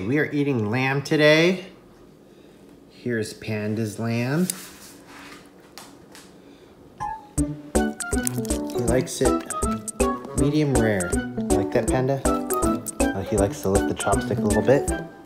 We are eating lamb today. Here's Panda's lamb. He likes it medium rare. Like that, Panda? He likes to lick the chopstick a little bit.